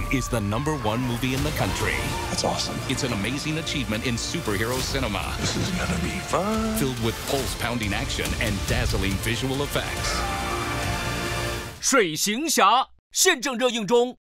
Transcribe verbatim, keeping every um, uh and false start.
is the number one movie in the country. That's awesome. It's an amazing achievement in superhero cinema. This is gonna be fun. Filled with pulse-pounding action and dazzling visual effects. 水行侠现正热映中。